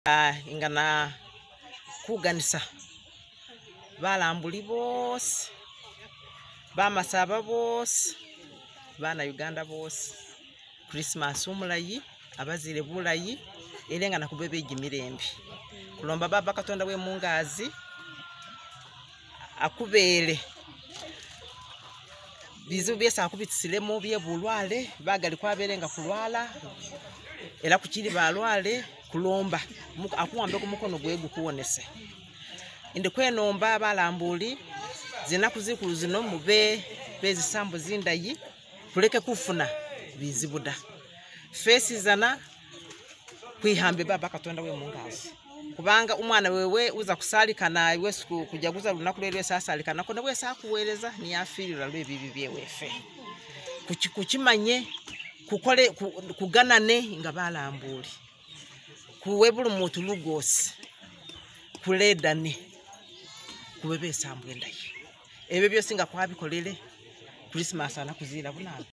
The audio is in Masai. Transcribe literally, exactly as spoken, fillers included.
Uh, ingana kuganisa balambuli bose bamasaba bose bana Uganda bose Christmas umulayi abazire bulayi elengana kubebe igimirembe kulomba baba katonda we mungazi akubele bizu byesa akubitisiremo bye bulwale bagali kwabelenga kulwala era kuchiri balwale kulomba akuwambe ku mukono gwe gukuwonese inde kwenomba balambuli zina kuzikulu zino mube bezisambo zindayi kuleke kufuna bizibuda fesi zana kwihambe baba katonda we mungazi kubanga umwana wewe uza kusalikana wesu kujaguza lunaku lelwe sasa alikana kone we sakuweleza ni afirira lwe bibi byewefe kuchimanye kukole kuganane nga balambuli kuwebulu mutu lugosi kuledane kubebe sambu endayi ebyo byo singa kwabikolele Christmas ana kuzira bunana.